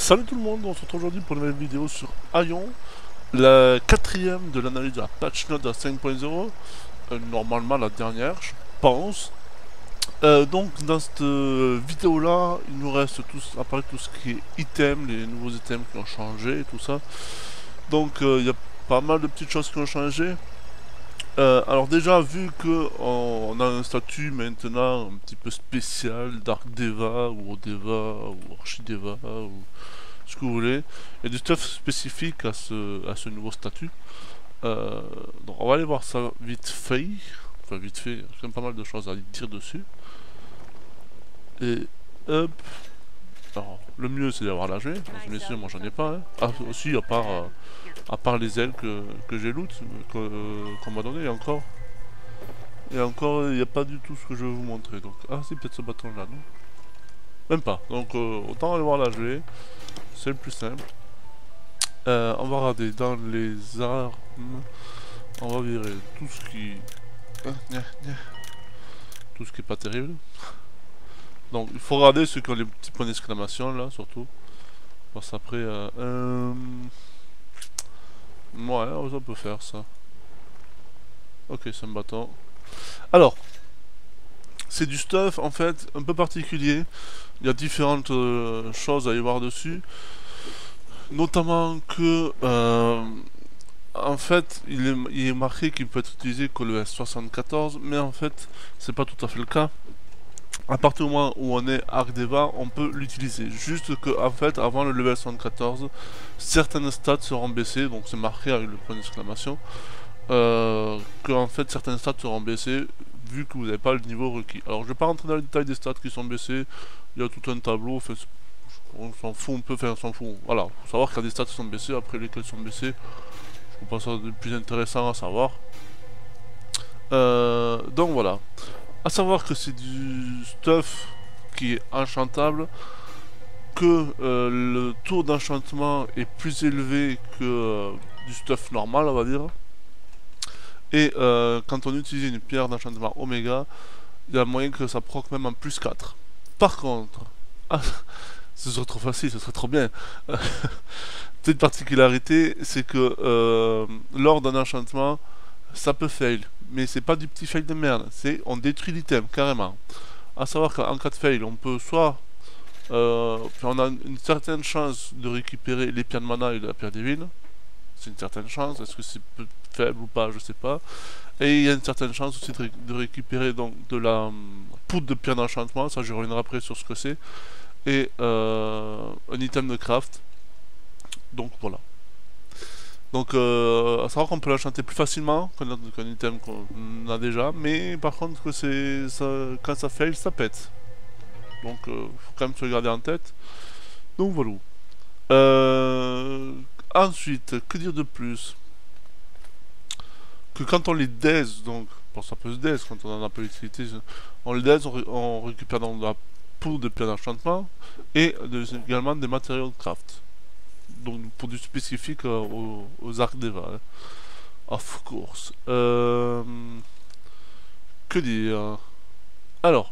Salut tout le monde, on se retrouve aujourd'hui pour une nouvelle vidéo sur Aion, la quatrième de l'analyse de la patch note à 5.0, normalement la dernière, je pense. Donc dans cette vidéo là, il nous reste apparaître tout ce qui est item, les nouveaux items qui ont changé et tout ça. Donc il y a pas mal de petites choses qui ont changé. Alors déjà, vu que on a un statut maintenant un petit peu spécial, Dark Deva ou Odeva ou Archideva ou ce que vous voulez, il y a du stuff spécifique à ce nouveau statut. Donc on va aller voir ça vite fait. Enfin vite fait, il y a quand même pas mal de choses à dire dessus. Et hop. Alors le mieux c'est d'avoir la jouer, mais sinon moi j'en ai pas. Hein. Ah aussi à part les ailes que j'ai loot, qu'on m'a donné, et encore, il n'y a pas du tout ce que je vais vous montrer. Donc, ah, c'est peut-être ce bâton là, non? Même pas. Donc, autant aller voir la jouer. C'est le plus simple. On va regarder dans les armes. On va virer tout ce qui. Tout ce qui est pas terrible. Donc, il faut regarder ceux qui ont les petits points d'exclamation là, surtout. Parce qu'après. Ouais, on peut faire ça. Ok, c'est un bâton. Alors, c'est du stuff en fait un peu particulier. Il y a différentes choses à y voir dessus. Notamment que en fait il est marqué qu'il peut être utilisé que le S74, mais en fait c'est pas tout à fait le cas. À partir du moment où on est Arcdeva, on peut l'utiliser. Juste que en fait avant le level 74, certaines stats seront baissées, donc c'est marqué avec le point d'exclamation. Que en fait certaines stats seront baissées vu que vous n'avez pas le niveau requis. Alors je vais pas rentrer dans le détail des stats qui sont baissées, il y a tout un tableau, enfin, on s'en fout un peu, enfin on s'en fout. Voilà, faut savoir qu'il y a des stats qui sont baissées, après lesquelles sont baissées, je trouve pas ça de plus intéressant à savoir. Donc voilà, à savoir que c'est du stuff qui est enchantable, que le taux d'enchantement est plus élevé que du stuff normal, on va dire. Et quand on utilise une pierre d'enchantement Oméga, il y a moyen que ça proc même en plus 4. Par contre, ah, ce serait trop facile, ce serait trop bien. Petite particularité, c'est que lors d'un enchantement, ça peut fail. Mais c'est pas du petit fail de merde, c'est on détruit l'item carrément. A savoir qu'en cas de fail, on peut soit on a une certaine chance de récupérer les pierres de mana et la pierre divine. C'est une certaine chance, est-ce que c'est faible ou pas, je sais pas. Et il y a une certaine chance aussi de récupérer donc de la poudre de pierre d'enchantement, ça je reviendrai après sur ce que c'est. Et un item de craft. Donc voilà. Donc à savoir qu'on peut l'enchanter plus facilement qu'un item qu'on a déjà, mais par contre que quand ça fail, ça pète. Donc faut quand même se le garder en tête. Donc voilà. Ensuite, que dire de plus? Que quand on les daise, donc, bon, ça peut se daise quand on en a pas l'utilité, on les daise, on récupère donc de la poudre de pierre d'enchantement et également des matériaux de craft. Donc pour du spécifique aux arcs d'Eva. Hein. Of course. Que dire? Alors,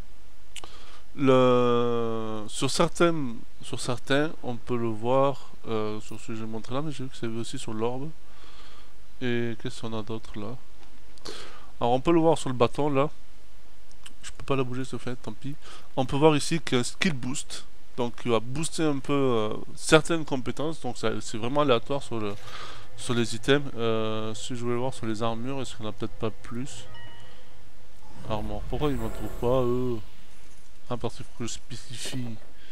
sur certains, on peut le voir sur ce que j'ai montré là, mais j'ai vu que c'est aussi sur l'orbe. Et qu'est-ce qu'on a d'autre là? Alors on peut le voir sur le bâton là. Je peux pas la bouger ce fait, tant pis. On peut voir ici qu'il y a un skill boost. Donc il va booster un peu certaines compétences. Donc c'est vraiment aléatoire sur les items. Si je voulais voir sur les armures, est-ce qu'on a peut-être pas plus? Armure. Pourquoi ils m'en trouvent pas eux? Ah, parce qu'il faut que je spécifie.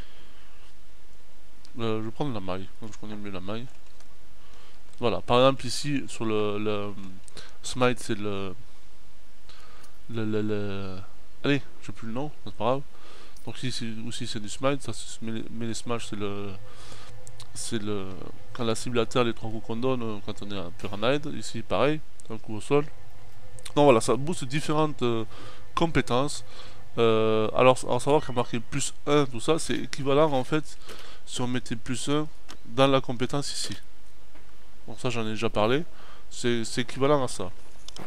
Je vais prendre la maille, donc je connais mieux la maille. Voilà, par exemple ici sur le smite c'est allez, j'ai plus le nom, c'est pas grave. Donc ici aussi c'est du smite, ça mais les smash c'est le quand la cible à terre, les 3 coups qu'on donne quand on est à Pyramide, ici pareil, un coup au sol. Donc voilà, ça booste différentes compétences. Alors à savoir qu'il y a marqué plus 1, tout ça, c'est équivalent en fait si on mettait plus 1 dans la compétence ici. Donc ça j'en ai déjà parlé, c'est équivalent à ça.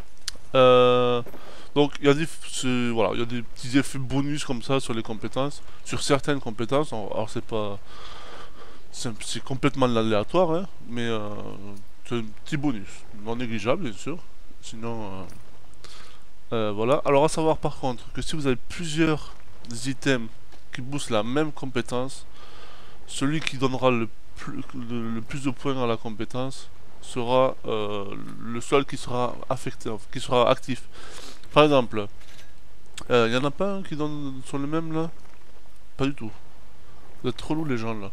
Donc il y a voilà, il y a des petits effets bonus comme ça sur les compétences, sur certaines compétences. Alors c'est pas C'est complètement aléatoire, hein, mais c'est un petit bonus. Non négligeable, bien sûr. Sinon, voilà. Alors, à savoir par contre que si vous avez plusieurs items qui boostent la même compétence, celui qui donnera le plus de points à la compétence sera le seul qui sera affecté, qui sera actif. Par exemple, il y en a pas un qui donne sur le même là? Pas du tout. Vous êtes trop lourds les gens là.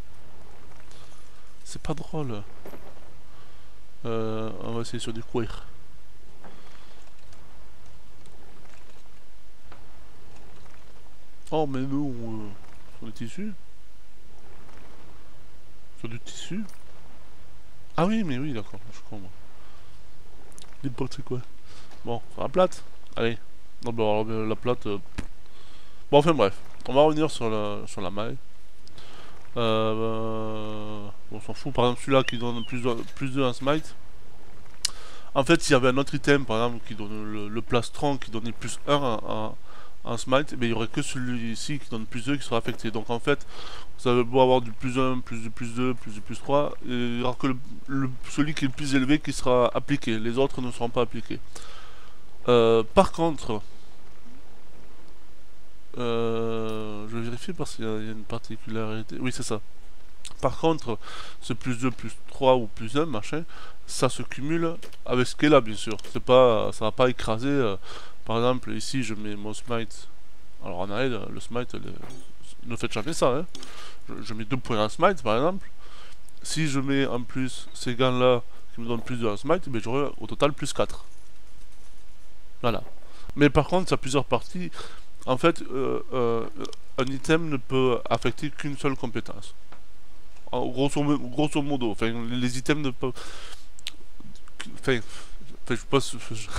C'est pas drôle. On va essayer sur du cuir. Oh mais nous, sur du tissu. Sur du tissu. Ah oui mais oui d'accord, je comprends moi. N'importe quoi. Bon, sur la plate. Allez. Non bon alors, la plate. Bon enfin bref. On va revenir sur la maille. On s'en fout. Par exemple celui-là qui donne plus de un smite. En fait, s'il y avait un autre item, par exemple, qui donne le plastron, qui donnait plus 1 en smite, mais il n'y aurait que celui-ci qui donne plus 2 qui sera affecté. Donc en fait, vous avez beau avoir du plus 1, plus 2, plus 2, plus 2, plus 3, il n'y aura que celui qui est le plus élevé qui sera appliqué. Les autres ne seront pas appliqués. Par contre, je vais vérifier parce qu'il y a une particularité. Oui, c'est ça. Par contre, ce plus 2, plus 3 ou plus 1, machin, ça se cumule avec ce qui est là, bien sûr. C'est pas, ça va pas écraser. Par exemple, ici, je mets mon smite. Alors en aide, le smite, ne faites jamais ça. Hein. Je mets 2 points en smite, par exemple. Si je mets en plus ces gants-là qui me donnent plus de smite, ben j'aurai au total plus 4. Voilà. Mais par contre, ça a plusieurs parties. En fait, un item ne peut affecter qu'une seule compétence. Grosso modo, enfin, les items ne peuvent. Enfin, je pense.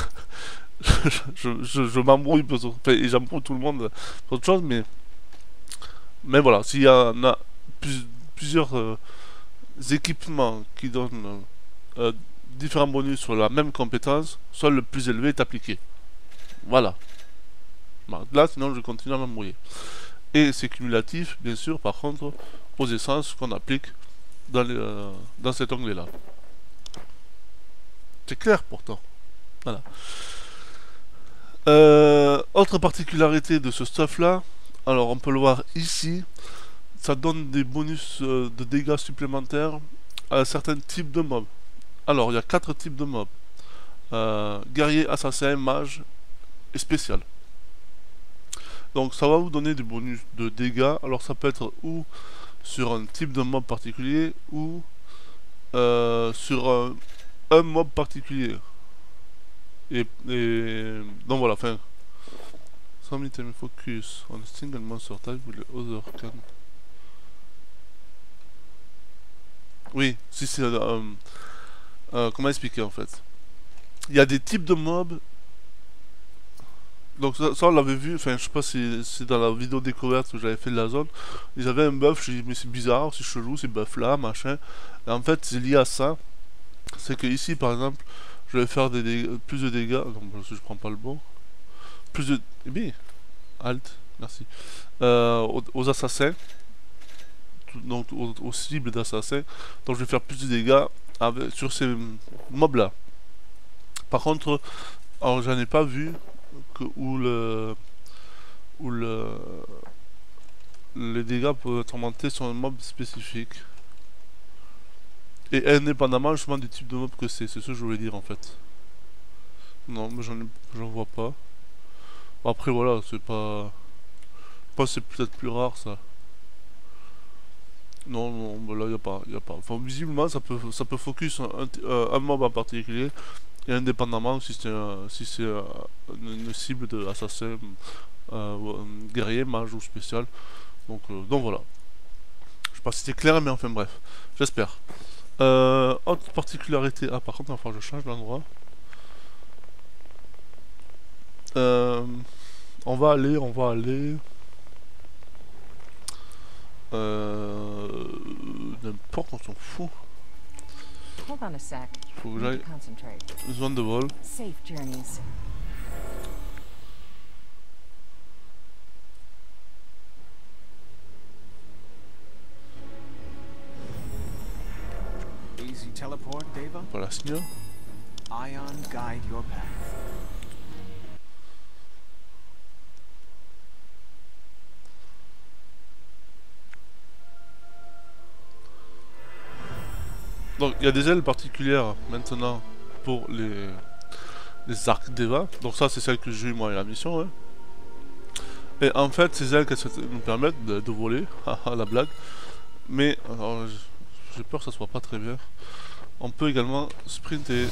Je m'embrouille et j'embrouille tout le monde pour autre chose, mais voilà, s'il y en a plusieurs équipements qui donnent différents bonus sur la même compétence, seul le plus élevé est appliqué. Voilà. Bon, là, sinon, je continue à m'embrouiller. Et c'est cumulatif, bien sûr, par contre, aux essences qu'on applique dans cet onglet-là. C'est clair pourtant. Voilà. Autre particularité de ce stuff-là, alors on peut le voir ici, ça donne des bonus de dégâts supplémentaires à certains types de mobs. Alors, il y a 4 types de mobs. Guerrier, assassin, mage et spécial. Donc ça va vous donner des bonus de dégâts. Alors ça peut être ou sur un type de mob particulier ou sur un mob particulier. Et donc voilà, enfin. Some item focus on a single monster type with the other can. Oui, si c'est comment expliquer en fait. Il y a des types de mobs. Donc ça on l'avait vu, enfin je sais pas si c'est dans la vidéo découverte que j'avais fait de la zone. Ils avaient un buff, je dis mais c'est bizarre, c'est chelou, ces buffs là, machin. Et en fait c'est lié à ça. C'est que ici par exemple, je vais faire plus de dégâts. Non, parce que je prends pas le bon. Plus de. Eh bien, alt, merci. Aux assassins. Donc aux cibles d'assassins. Donc je vais faire plus de dégâts sur ces mobs là. Par contre, alors j'en ai pas vu où les dégâts peuvent être augmentés sur un mob spécifique. Et indépendamment justement du type de mob que c'est ce que je voulais dire en fait. Non, mais j'en vois pas. Après voilà, c'est pas. Je pense que c'est peut-être plus rare ça. Non, non, bah là y a pas. Enfin, visiblement ça peut focus un mob en particulier. Et indépendamment si c'est une cible d'assassin, guerrier, mage ou spécial. Donc voilà. Je sais pas si c'était clair, mais enfin bref. J'espère. Autre particularité. Ah, par contre, enfin, je change d'endroit. On va aller. N'importe, on s'en fout. Hold on a sec. Faut que j'aille. Concentrate. Zone de vol. Safe journeys. teleport, Deva? Pas la signe. Ion guide your path. Donc il y a des ailes particulières maintenant pour les arcs d'Eva. Donc ça c'est celle que j'ai eu moi à la mission. Hein. Et en fait ces ailes qu'elles nous permettent de voler, haha la blague. Mais alors j'ai peur que ça soit pas très bien. On peut également sprinter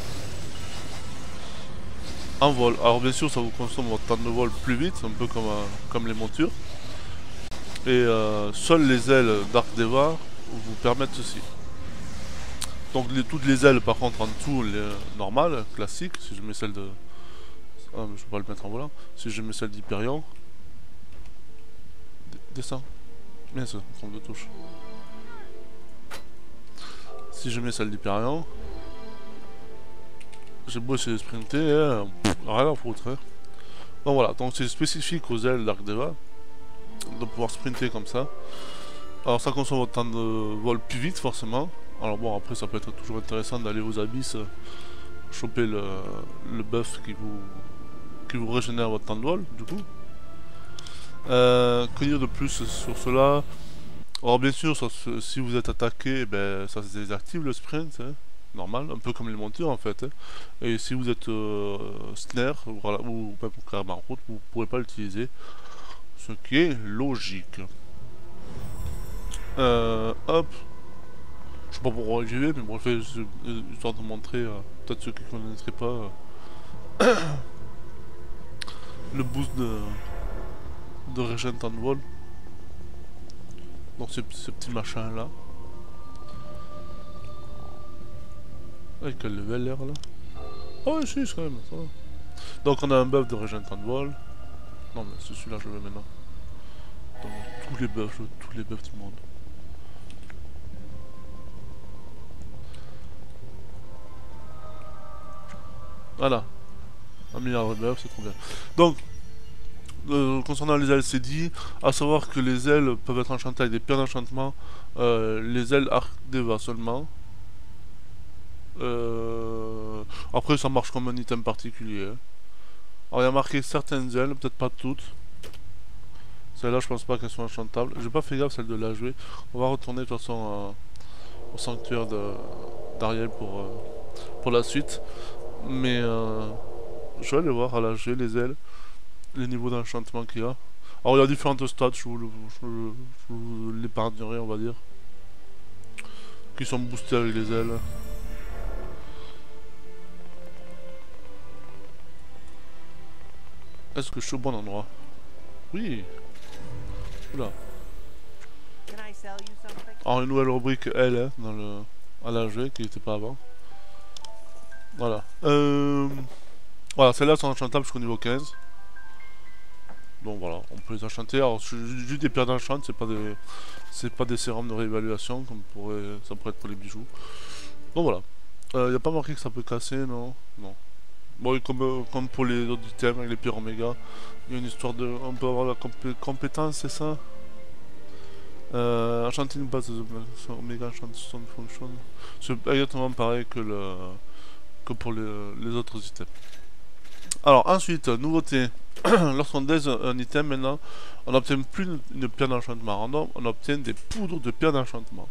en vol. Alors bien sûr ça vous consomme votre temps de vol plus vite, un peu comme les montures. Et seules les ailes d'arc d'Eva vous permettent ceci. Donc toutes les ailes par contre en dessous, les normales, classiques, si je mets celle de... Ah mais je peux pas le mettre en volant. Si je mets celle d'Hyperion... Descends. Bien ça, trompe de touche. Si je mets celle d'Hyperion... J'ai beau essayer de sprinter, rien à foutre. Hein. Donc voilà, donc c'est spécifique aux ailes d'Arc d'Eva de pouvoir sprinter comme ça. Alors ça consomme votre temps de vol plus vite forcément. Alors bon après ça peut être toujours intéressant d'aller aux abysses, choper le buff qui vous régénère votre temps de vol du coup. Que dire de plus sur cela? Alors bien sûr si vous êtes attaqué, ben, ça se désactive le sprint, hein, normal, un peu comme les montures en fait. Hein. Et si vous êtes snare voilà, ou même carrément en route, vous ne pourrez pas l'utiliser. Ce qui est logique. Hop. Je sais pas pourquoi j'y vais, mais bon, je fais histoire de montrer peut-être ceux qui ne connaîtraient pas le boost de régène temps de vol. Donc ce petit machin là. Avec quel level l'air là? Oh oui, si, quand même, ça va. Donc on a un buff de régène temps de vol. Non mais c'est celui-là que je veux maintenant. Donc tous les buffs du monde. Voilà. 1 milliard de buffs, c'est trop bien. Donc, concernant les ailes, c'est dit. À savoir que les ailes peuvent être enchantées avec des pierres d'enchantement. Les ailes Arc d'Eva seulement. Après, ça marche comme un item particulier. Hein. Alors, il y a marqué certaines ailes, peut-être pas toutes. Celles-là, je pense pas qu'elles soient enchantables. J'ai pas fait gaffe, celle de la jouer. On va retourner de toute façon au sanctuaire d'Ariel pour la suite. Mais je vais aller voir à la G les ailes, les niveaux d'enchantement qu'il y a. Alors il y a différentes stats, je vous l'épargnerai on va dire. Qui sont boostés avec les ailes. Est-ce que je suis au bon endroit? Oui. Oula. Alors une nouvelle rubrique L hein, dans à la G qui n'était pas avant. Voilà. Voilà, celles-là sont enchantables jusqu'au niveau 15. Donc voilà, on peut les enchanter. Alors juste des pierres d'enchant, c'est pas des sérums de réévaluation comme ça pourrait être pour les bijoux. Donc voilà. Il n'y a pas marqué que ça peut casser, non. Non. Bon, comme pour les autres items avec les pierres oméga, il y a une histoire de... On peut avoir la compétence, c'est ça? Enchanter une base de oméga enchantation function. C'est exactement pareil que pour les autres items. Alors ensuite, nouveauté, lorsqu'on dèse un item maintenant, on n'obtient plus une pierre d'enchantement random, on obtient des poudres de pierre d'enchantement.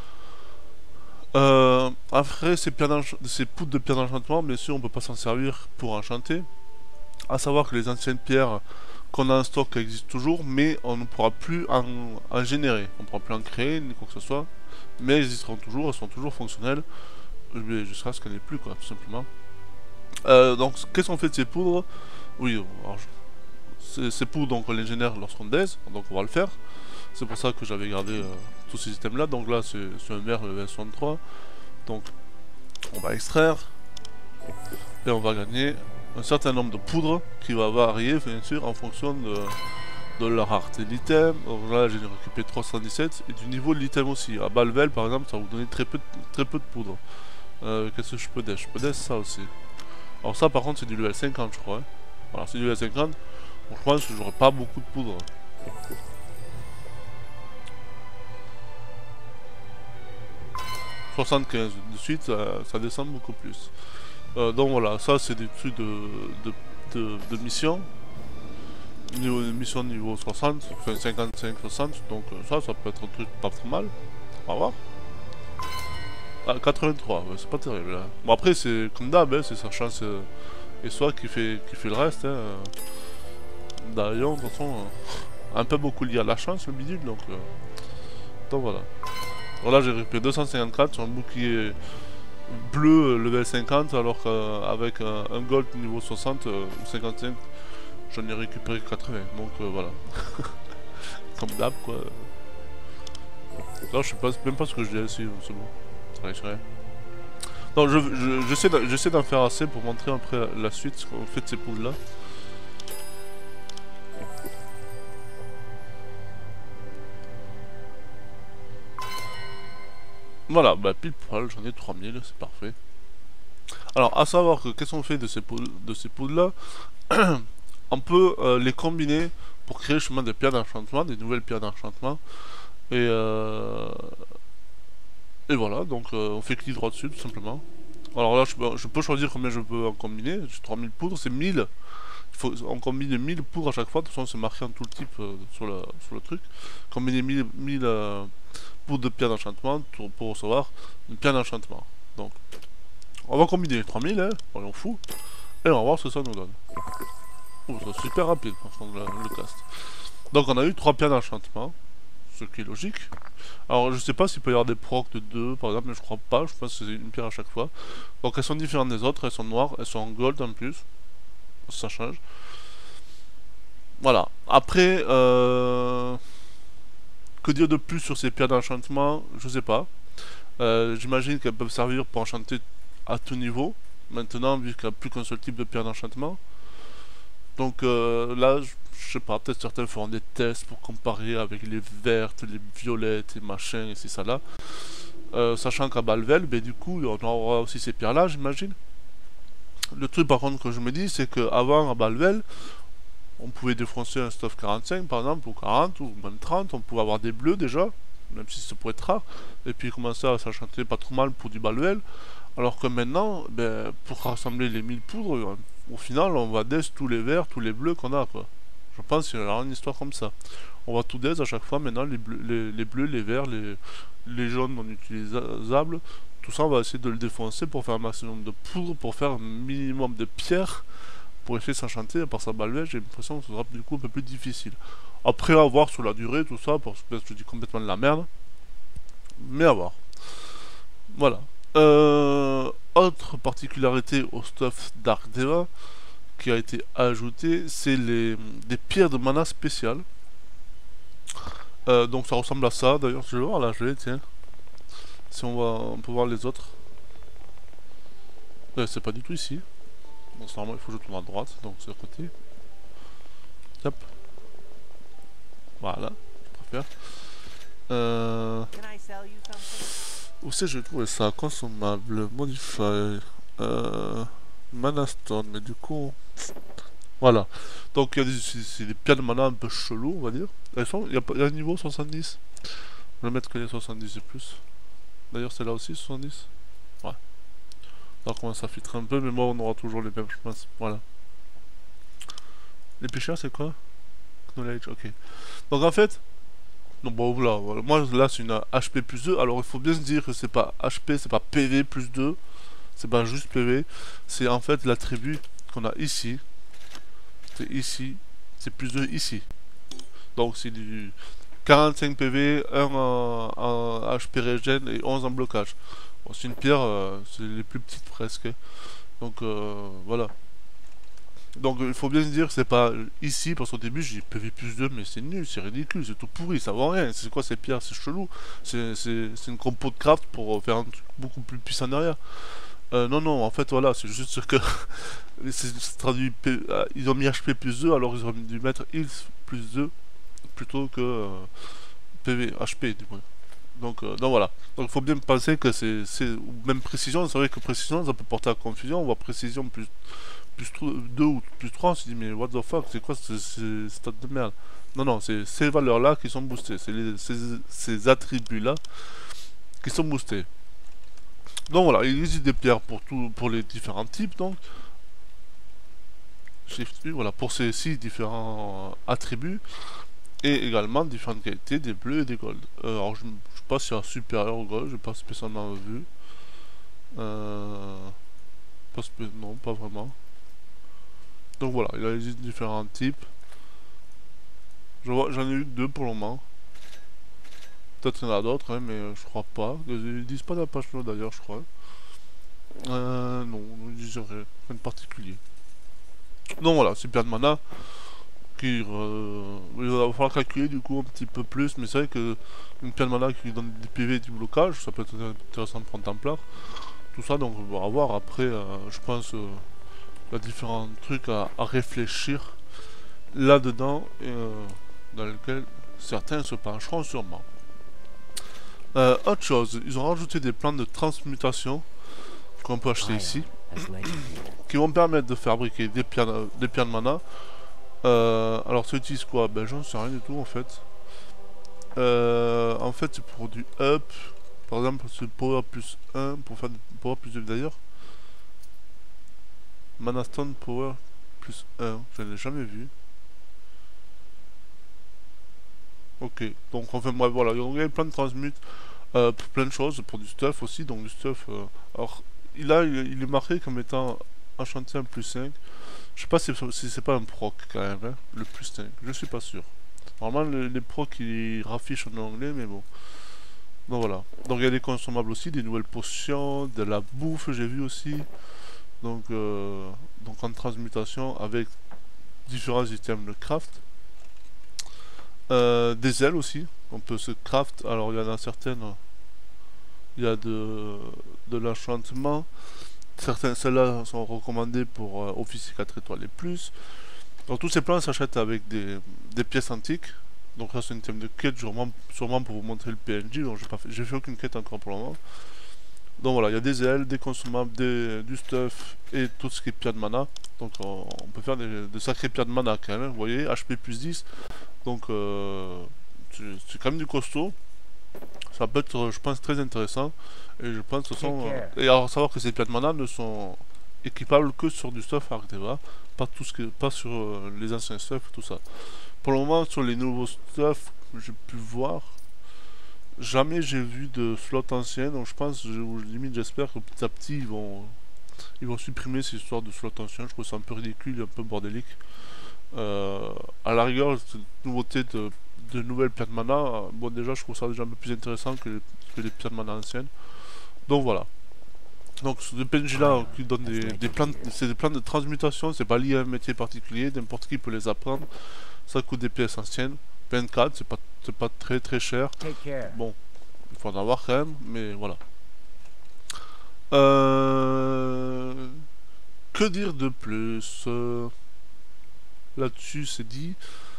Après ces poudres de pierre d'enchantement, bien sûr on peut pas s'en servir pour enchanter. À savoir que les anciennes pierres qu'on a en stock existent toujours, mais on ne pourra plus en générer, on ne pourra plus en créer ni quoi que ce soit, mais elles existeront toujours, elles sont toujours fonctionnelles. Jusqu'à ce qu'elle n'ait plus quoi, tout simplement. Donc qu'est-ce qu'on fait de ces poudres? Oui, ces poudres donc on les génère lorsqu'on daise, donc on va le faire. C'est pour ça que j'avais gardé tous ces items là. Donc là c'est un verre level 63. Donc on va extraire et on va gagner un certain nombre de poudres qui va varier bien sûr en fonction de la rareté de l'item. Donc là j'ai récupéré 317 et du niveau de l'item aussi. À bas level par exemple ça va vous donner très peu de poudre. Qu'est-ce que je peux dash? Je peux dash ça aussi. Alors ça par contre c'est du level 50 je crois. Hein. Voilà c'est du level 50. Donc je pense que j'aurai pas beaucoup de poudre. 75 de suite, ça descend beaucoup plus. Donc voilà, ça c'est des trucs de mission. Mission niveau 60, enfin 55-60, donc ça peut être un truc pas trop mal. On va voir. Ah, 83, ouais, c'est pas terrible. Hein. Bon après c'est comme d'hab, hein, c'est sa chance et soi qui fait le reste. Hein. D'ailleurs, de toute façon, un peu beaucoup lié à la chance le bidule, donc voilà. Voilà, j'ai récupéré 254 sur un bouclier bleu level 50, alors qu'avec un gold niveau 60 ou 55, j'en ai récupéré 80. Donc voilà. Comme d'hab, quoi. Non, je sais pas, même pas ce que je dis ici, c'est bon. Ouais, c'est vrai. Non, j'essaie d'en faire assez pour montrer après la suite, ce qu'on fait de ces poules là. Voilà, bah pile poil, j'en ai 3000, c'est parfait. Alors, à savoir que qu'est-ce qu'on fait de ces poules là, on peut les combiner pour créer chemin des pierres d'enchantement, des nouvelles pierres d'enchantement. Et voilà, donc on fait clic droit dessus tout simplement. Alors là, je peux choisir combien je peux en combiner. J'ai 3000 poudres, c'est 1000. On combine 1000 poudres à chaque fois. De toute façon, c'est marqué en tout le type sur le truc. Combiner 1000 poudres de pierre d'enchantement pour recevoir une pierre d'enchantement. Donc, on va combiner 3000, hein, on en fout. Et on va voir ce que ça nous donne. Oh, c'est super rapide, par contre, le cast. Donc, on a eu 3 pierres d'enchantement. Ce qui est logique. Alors je sais pas s'il peut y avoir des procs de 2 par exemple, mais je crois pas, je pense que c'est une pierre à chaque fois. Donc elles sont différentes des autres, elles sont noires, elles sont en gold en plus. Ça change. Voilà. Après, que dire de plus sur ces pierres d'enchantement, je sais pas. J'imagine qu'elles peuvent servir pour enchanter à tout niveau. Maintenant, vu qu'il n'y a plus qu'un seul type de pierre d'enchantement. Donc là, je sais pas, peut-être certains feront des tests pour comparer avec les vertes, les violettes et machin et c'est ça là. Sachant qu'à Balvel, ben, du coup, on aura aussi ces pierres là, j'imagine. Le truc par contre que je me dis, c'est qu'avant à Balvel, on pouvait défoncer un stuff 45 par exemple, ou 40, ou même 30, on pouvait avoir des bleus déjà, même si ça pourrait être rare, et puis commencer à s'enchanter pas trop mal pour du Balvel. Alors que maintenant, ben, pour rassembler les 1000 poudres, au final, on va desk tous les verts, tous les bleus qu'on a, quoi. Je pense qu'il y aura une histoire comme ça. On va tout desk à chaque fois, maintenant, les bleus, les verts, les jaunes non utilisables, tout ça, on va essayer de le défoncer pour faire un maximum de poudre, pour faire un minimum de pierres, pour essayer de s'enchanter. Par sa balle j'ai l'impression que ce sera du coup un peu plus difficile. Après, à voir sur la durée, tout ça, parce que je dis complètement de la merde. Mais à voir. Voilà. Autre particularité au stuff Dark Deva qui a été ajouté, c'est des pierres de mana spéciales. Donc ça ressemble à ça. D'ailleurs, je vais voir là, je l'ai, tiens. Si on peut voir les autres. C'est pas du tout ici. Bon, normalement, il faut que je tourne à droite, donc c'est à côté. Hop. Voilà, je préfère. Où c'est que j'ai trouvé ça? Consommable, modify, mana stone, mais du coup... Voilà. Donc il y a c'est des pierres de mana un peu chelou, on va dire. Il y a un niveau 70. Je vais mettre que les 70 et plus. D'ailleurs c'est là aussi 70. Ouais. Alors comment ça filtre un peu, mais moi on aura toujours les mêmes je pense. Voilà. Les pêcheurs c'est quoi? Knowledge, ok. Donc en fait... Non, bon, voilà. Moi, là, c'est une HP plus 2. Alors, il faut bien se dire que c'est pas HP, c'est pas PV plus 2. C'est pas juste PV. C'est en fait l'attribut qu'on a ici. C'est ici. C'est plus 2 ici. Donc, c'est du 45 PV, 1 en HP regen et 11 en blocage. Bon, c'est une pierre, c'est les plus petites presque. Donc, voilà. Donc il faut bien se dire que c'est pas ici, parce qu'au début j'ai PV plus 2, mais c'est nul, c'est ridicule, c'est tout pourri, ça vaut rien. C'est quoi ces pierres? C'est chelou. C'est une compo de craft pour faire un truc beaucoup plus puissant derrière. Non, en fait voilà, c'est juste que c'est traduit ils ont mis HP plus 2, alors ils ont dû mettre heals plus 2 plutôt que PV, HP du moins. Donc voilà. Donc il faut bien penser que c'est même précision, c'est vrai que précision ça peut porter à confusion, on voit précision plus 2 ou plus 3, on se dit mais what the fuck, c'est quoi ces stats de merde? Non, c'est ces valeurs là qui sont boostées, c'est ces attributs là qui sont boostés. Donc voilà, il existe des pierres pour les différents types, donc. Shift U, voilà, pour ces 6 différents attributs. Et également différentes qualités, des bleus et des gold. Alors je sais pas si c'est un supérieur au gold, j'ai pas spécialement vu. Non, pas vraiment. Donc voilà, il existe différents types. J'en ai eu 2 pour le moment. Peut-être qu'il y en a d'autres, hein, mais je crois pas. Ils disent pas dans la page note d'ailleurs, je crois. Non, ils disent rien de particulier. Donc voilà, super de mana. Il va falloir calculer du coup un petit peu plus, mais c'est vrai que une pierre de mana qui donne des PV et du blocage, ça peut être intéressant pour un templaire. Tout ça, donc on va voir après, je pense, il y a différents trucs à réfléchir là-dedans, et dans lesquels certains se pencheront sûrement. Autre chose, ils ont rajouté des plans de transmutation qu'on peut acheter ici, qui vont permettre de fabriquer des pierres de mana. Alors ça utilise quoi? Ben j'en sais rien du tout en fait. En fait c'est pour du up. Par exemple c'est power plus 1 pour faire du power plus 2 d'ailleurs. Mana stone power plus 1. Je ne l'ai jamais vu. Ok. Donc enfin bref voilà. Il y a plein de transmutes. Pour plein de choses. Pour du stuff aussi. Donc du stuff. Alors il est marqué comme étant enchanté un plus 5. Je sais pas si c'est pas un proc quand même, hein, le plus 5, je suis pas sûr. Normalement les procs ils raffichent en anglais, mais bon. Donc voilà. Donc il y a des consommables aussi, des nouvelles potions, de la bouffe j'ai vu aussi. Donc en transmutation avec différents systèmes de craft. Des ailes aussi, on peut se craft, alors il y en a certaines, il y a de l'enchantement. Celles-là sont recommandées pour officier 4 étoiles et plus. Donc tous ces plans s'achètent avec des pièces antiques. Donc là c'est une thème de quête, sûrement pour vous montrer le PNJ. Donc j'ai fait aucune quête encore pour le moment. Donc voilà, il y a des ailes, des consommables, du stuff et tout ce qui est pierre de mana. Donc on peut faire de sacrées pierres de mana quand même, vous voyez, HP plus 10. Donc c'est quand même du costaud. Ça peut être, je pense, très intéressant. Et je pense que ce sont. Et alors, savoir que ces pierres de mana ne sont équipables que sur du stuff Arcdeva, pas sur les anciens stuff, tout ça. Pour le moment, sur les nouveaux stuff que j'ai pu voir, jamais j'ai vu de slot ancien. Donc je pense, limite, j'espère que petit à petit ils vont supprimer ces histoires de slot ancien. Je trouve ça un peu ridicule et un peu bordélique. À la rigueur, cette nouveauté de nouvelles pierres de mana, bon déjà je trouve ça déjà un peu plus intéressant que les pierres de mana anciennes. Donc voilà. Donc ce PNJ là qui donne des plans, c'est des plans de transmutation, c'est pas lié à un métier particulier, n'importe qui peut les apprendre. Ça coûte des pièces anciennes. 24, c'est pas très très cher. Bon, il faut en avoir quand même, mais voilà. Que dire de plus là-dessus, c'est dit.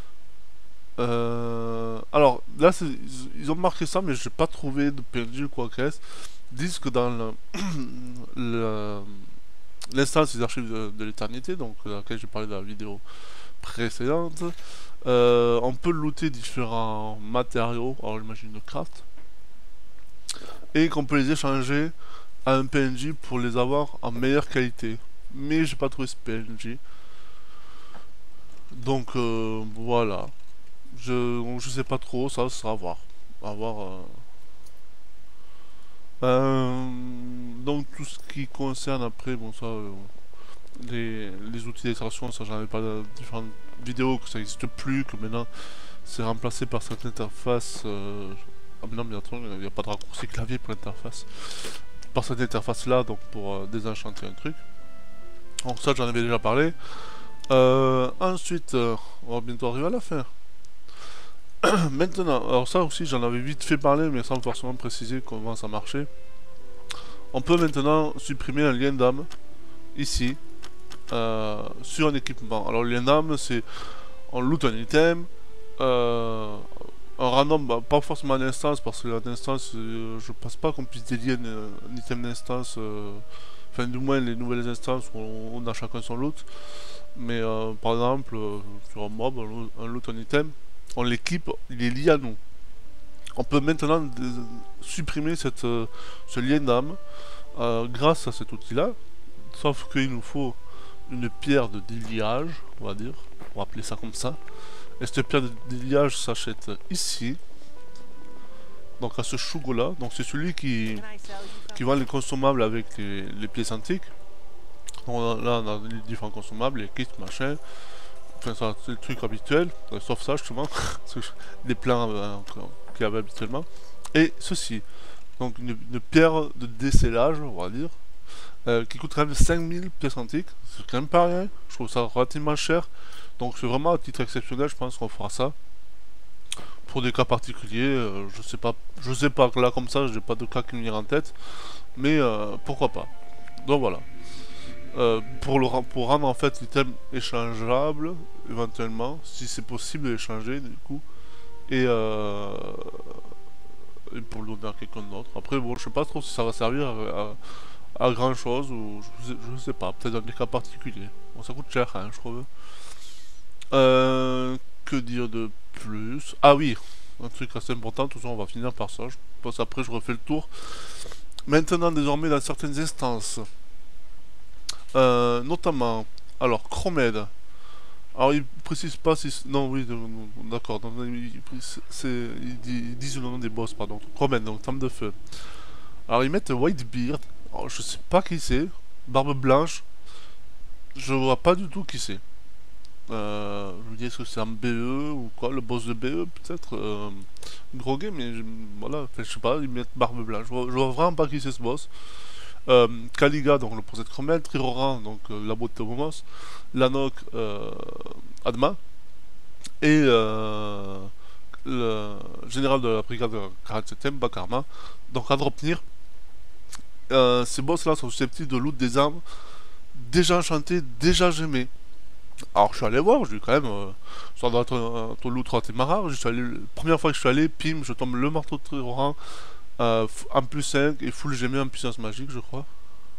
Alors là, ils ont marqué ça, mais j'ai pas trouvé de PNJ ou quoi qu'est-ce. Ils disent que dans l'instance des archives de l'éternité, donc dans laquelle j'ai parlé dans la vidéo précédente, on peut looter différents matériaux, alors j'imagine de craft, et qu'on peut les échanger à un PNJ pour les avoir en meilleure qualité. Mais j'ai pas trouvé ce PNJ. Donc voilà. Je sais pas trop, ça sera à voir. À voir. Donc tout ce qui concerne après, bon ça, les outils d'extraction, ça j'en avais pas dans différentes vidéos, que ça n'existe plus, que maintenant c'est remplacé par cette interface. Ah mais non, bien sûr, il n'y a pas de raccourci clavier pour l'interface. Par cette interface là, donc pour désenchanter un truc. Donc ça j'en avais déjà parlé. Ensuite, on va bientôt arriver à la fin. Maintenant, alors ça aussi j'en avais vite fait parler, mais sans forcément préciser comment ça marchait. On peut maintenant supprimer un lien d'âme ici sur un équipement. Alors le lien d'âme, c'est on loot un item, un random, bah, pas forcément une instance, parce que l'instance, je pense pas qu'on puisse délier un item d'instance, enfin du moins les nouvelles instances où on a chacun son loot. Mais par exemple, sur un mob, on loot un item, on l'équipe, il est lié à nous. On peut maintenant supprimer ce lien d'âme grâce à cet outil-là. Sauf qu'il nous faut une pierre de déliage, on va dire. On va appeler ça comme ça. Et cette pierre de déliage s'achète ici. Donc à ce chougo-là. Donc c'est celui qui vend les consommables avec les pièces antiques. Donc là on a les différents consommables, les kits, machin. Enfin ça c'est le truc habituel. Sauf ça justement. Les plans qu'il y avait habituellement. Et ceci. Donc une pierre de décellage, on va dire. Qui coûte quand même 5000 pièces antiques. C'est quand même pas rien. Je trouve ça relativement cher. Donc c'est vraiment à titre exceptionnel, je pense qu'on fera ça. Pour des cas particuliers, je sais pas, là comme ça, j'ai pas de cas qui me viennent en tête. Mais pourquoi pas. Donc voilà. Pour rendre en fait l'item échangeable, éventuellement, si c'est possible de l'échanger du coup. Et pour le donner à quelqu'un d'autre. Après bon, je sais pas trop si ça va servir à grand chose ou je sais pas, peut-être dans des cas particuliers. Bon, ça coûte cher hein, je trouve. Que dire de plus? Ah oui, un truc assez important, de toute façon on va finir par ça, je pense après je refais le tour. Maintenant désormais dans certaines instances, notamment, alors Chromède. Alors il précise pas si... Non oui, d'accord, ils disent le nom des boss, pardon. Chromède, donc Tame de Feu. Alors ils mettent Whitebeard, alors, je sais pas qui c'est, barbe blanche, je vois pas du tout qui c'est. Je me dis est-ce que c'est un BE ou quoi, le boss de BE peut-être drogué, mais voilà, enfin, je sais pas, ils mettent barbe blanche, je vois vraiment pas qui c'est ce boss. Kaliga, donc le procès de Chromel, Triroran, donc la boîte de Momos, Lanok, Adma, et le général de la brigade 47ème, Bakarma, donc à Dropnir. Ces boss là sont susceptibles de loot des armes déjà enchantées, déjà gemées. Alors je suis allé voir, je dis quand même, ça doit être un loot relativement rare. Première fois que je suis allé, pim, je tombe le marteau de Triroran en plus 5 et full gemé en puissance magique, je crois.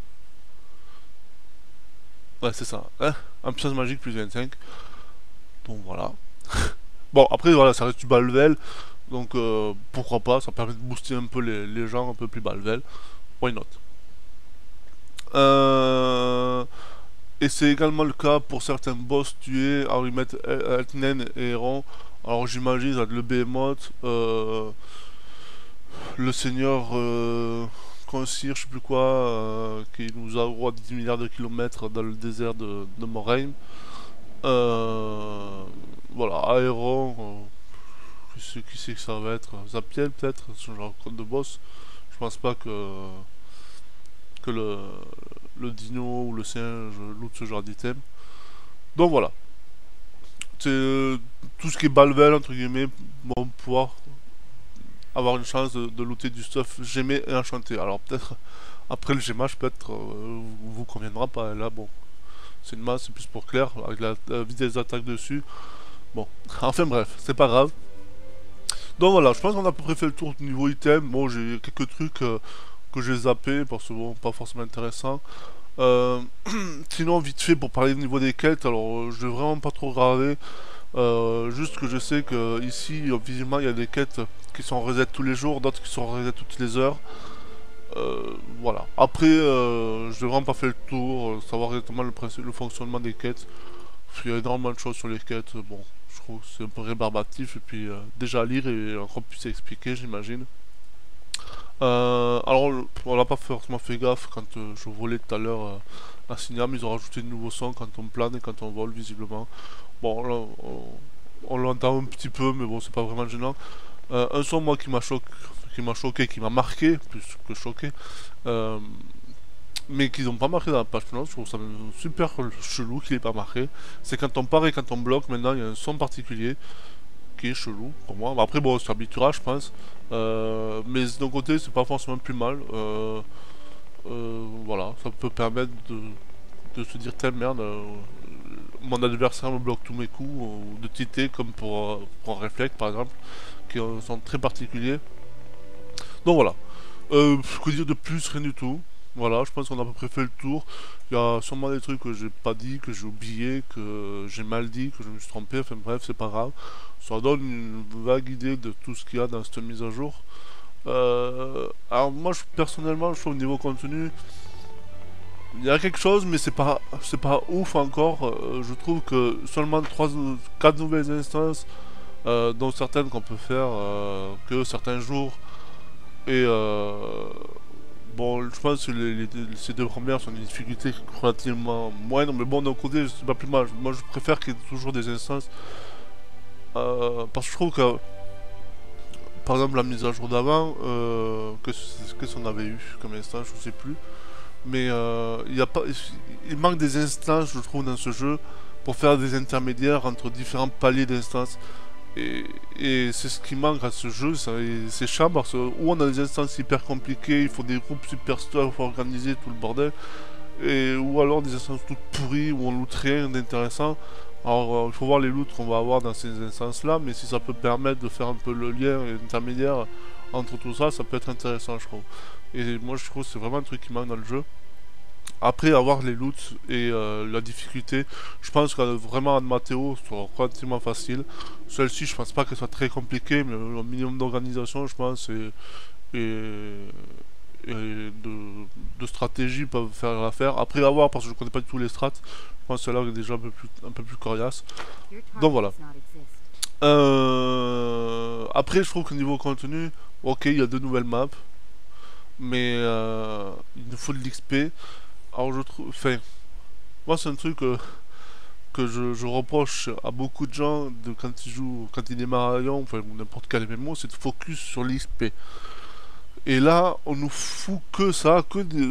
Ouais, c'est ça, hein, en puissance magique plus 25. Donc voilà. Bon, après voilà, ça reste du bas level, donc pourquoi pas, ça permet de booster un peu les gens un peu plus bas level. Why not? Et c'est également le cas pour certains boss tués. Alors ils mettent Eltnen et Héron. Alors j'imagine le Behemoth, le seigneur Consir, je sais plus quoi, qui nous a roi 10 milliards de kilomètres dans le désert de Morheim. Voilà, Aéron, qui c'est que ça va être? Zapiel peut-être, ce genre de boss. Je pense pas que le dino ou le singe loot ce genre d'item. Donc voilà. C'est tout ce qui est balvel entre guillemets, bon, pouvoir avoir une chance de looter du stuff gemé et enchanté. Alors peut-être après le gemage peut-être vous conviendra pas. Là bon, c'est une masse, c'est plus pour clair avec la vitesse d'attaque dessus. Bon, enfin bref, c'est pas grave. Donc voilà, je pense qu'on a à peu près fait le tour du niveau item. Bon, j'ai quelques trucs que j'ai zappé parce que bon, pas forcément intéressant. Sinon, vite fait pour parler du niveau des quêtes, alors je vais vraiment pas trop regarder. Juste que je sais que ici, visiblement, il y a des quêtes qui sont reset tous les jours, d'autres qui sont reset toutes les heures. Voilà. Après, je vais vraiment pas faire le tour, savoir exactement le fonctionnement des quêtes. Il y a énormément de choses sur les quêtes. Bon, je trouve que c'est un peu rébarbatif et puis déjà à lire et encore plus à expliquer, j'imagine. Alors, on n'a pas forcément fait gaffe quand je volais tout à l'heure à Signam, ils ont rajouté de nouveaux sons quand on plane et quand on vole, visiblement. Bon, là, on l'entend un petit peu, mais bon, c'est pas vraiment gênant. Un son, moi, qui m'a choqué, qui m'a marqué, plus que choqué, mais qu'ils n'ont pas marqué dans la page suivante, je trouve ça super chelou qu'il n'ait pas marqué. C'est quand on part et quand on bloque, maintenant, il y a un son particulier qui est chelou pour moi. Après, bon, c'est habituera, je pense. Mais d'un côté, c'est pas forcément plus mal. Voilà, ça peut permettre de se dire telle merde, mon adversaire me bloque tous mes coups, ou de titer comme pour un réflexe par exemple, qui sont très particuliers. Donc voilà. Que dire de plus? Rien du tout. Voilà, je pense qu'on a à peu près fait le tour. Il y a sûrement des trucs que j'ai pas dit, que j'ai oublié, que j'ai mal dit, que je me suis trompé. Enfin bref, c'est pas grave. Ça donne une vague idée de tout ce qu'il y a dans cette mise à jour. Alors moi personnellement je trouve au niveau contenu il y a quelque chose mais c'est pas ouf encore. Je trouve que seulement 4 nouvelles instances dont certaines qu'on peut faire que certains jours et bon je pense que ces deux premières sont des difficultés relativement moindres mais bon d'un côté c'est pas plus mal. Moi je préfère qu'il y ait toujours des instances parce que je trouve que par exemple la mise à jour d'avant, qu'est-ce qu'on avait eu comme instance, je sais plus. Mais il y a pas, il manque des instances, je trouve, dans ce jeu pour faire des intermédiaires entre différents paliers d'instances. Et c'est ce qui manque à ce jeu, c'est chiant parce que où on a des instances hyper compliquées, il faut des groupes super stuff, il faut organiser tout le bordel. Et, ou alors des instances toutes pourries où on loot rien d'intéressant. Alors il faut voir les loots qu'on va avoir dans ces instances là, mais si ça peut permettre de faire un peu le lien intermédiaire entre tout ça, ça peut être intéressant je trouve. Et moi je trouve que c'est vraiment un truc qui manque dans le jeu. Après avoir les loots et la difficulté, je pense que vraiment Anne Matteo sera relativement facile. Celle-ci je pense pas qu'elle soit très compliquée, mais le minimum d'organisation je pense et de stratégie peuvent faire l'affaire. Après avoir, parce que je connais pas du tout les strats, je pense que celle-là est déjà un peu plus coriace. Donc voilà. Après, je trouve que niveau contenu, ok, il y a 2 nouvelles maps, mais il nous faut de l'XP. Alors je trouve, enfin, moi c'est un truc que je reproche à beaucoup de gens de quand ils jouent, quand ils démarrent à Lyon, enfin ou n'importe quel MMO, c'est de focus sur l'XP. Et là, on nous fout que ça,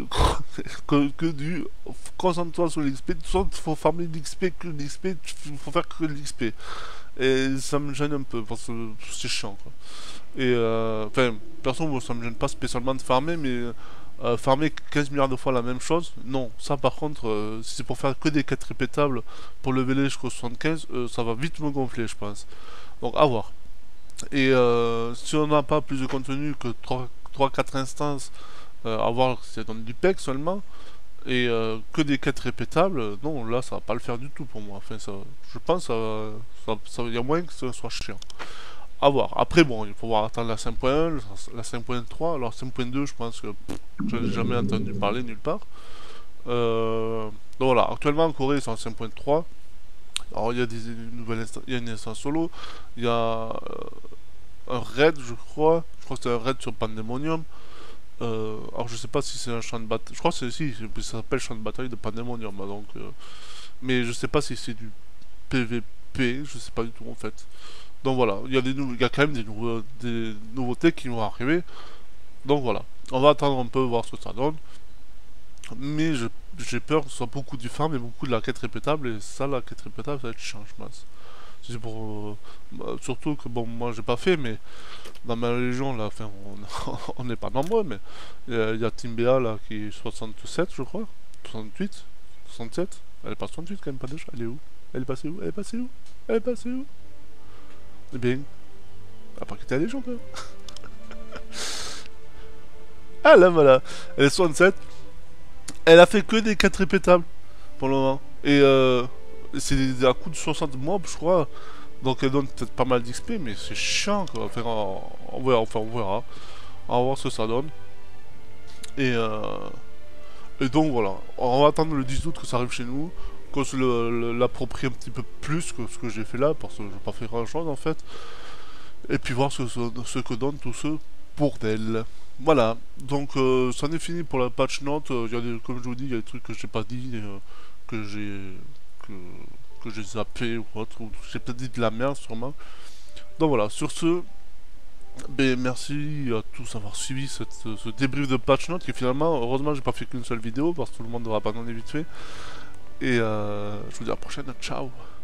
que du concentre-toi sur l'XP. De toute façon, il faut farmer de l'XP, que de l'XP, il faut faire que de l'XP. Et ça me gêne un peu parce que c'est chiant quoi. Et enfin, perso, moi, ça me gêne pas spécialement de farmer, mais farmer 15 milliards de fois la même chose, non. Ça, par contre, si c'est pour faire que des quêtes répétables pour leveler jusqu'au 75, ça va vite me gonfler, je pense. Donc, à voir. Et si on n'a pas plus de contenu que 3-4 instances, à voir si ça donne du PEC seulement, et que des quêtes répétables, non, là ça va pas le faire du tout pour moi. Enfin, ça, je pense qu'il y a moins que ça soit chiant. À voir. Après, bon, il faut voir attendre la 5.1, la 5.3, alors 5.2, je pense que je n'ai jamais entendu parler nulle part. Donc voilà, actuellement en Corée, c'est en 5.3. Alors il y a des nouvelles instances, il y a une instance solo, il y a un raid je crois que c'est un raid sur Pandemonium. Alors je sais pas si c'est un champ de bataille, je crois que c'est si, ça s'appelle champ de bataille de Pandemonium, donc mais je sais pas si c'est du PVP, je sais pas du tout en fait. Donc voilà, il y a quand même des nouveautés qui vont arriver. Donc voilà, on va attendre un peu voir ce que ça donne. Mais j'ai peur que ce soit beaucoup du farm et beaucoup de la quête répétable. Et ça, la quête répétable, ça va être chiant, je pense. C'est pour... surtout que, bon, moi j'ai pas fait, mais dans ma légion, là, enfin, on n'est pas nombreux, mais il y a Team BA, là, qui est 67, je crois. 68 67. Elle est pas 68 quand même, pas déjà. Elle est où? Elle est passée où? Elle est passée où? Elle est passée où? Eh bien, elle a pas quitté la légion, quand même. Ah là, voilà. Elle est 67. Elle a fait que des 4 répétables pour le moment. Et c'est à coup de 60 mobs, je crois. Donc elle donne peut-être pas mal d'XP, mais c'est chiant quoi. Enfin, on verra, enfin, on verra. On va voir ce que ça donne. Et donc voilà. On va attendre le 10 août que ça arrive chez nous. Qu'on se l'approprie un petit peu plus que ce que j'ai fait là, parce que j'ai pas fait grand chose en fait. Et puis voir ce que donne tout ce bordel. Voilà, donc ça en est fini pour la patch note. Comme je vous dis, il y a des trucs que j'ai pas dit, que j'ai zappé ou autre, ou j'ai peut-être dit de la merde sûrement. Donc voilà, sur ce, ben, merci à tous d'avoir suivi ce débrief de patch note, qui finalement, heureusement, j'ai pas fait qu'une seule vidéo, parce que tout le monde devra abandonner vite fait. Et je vous dis à la prochaine, ciao.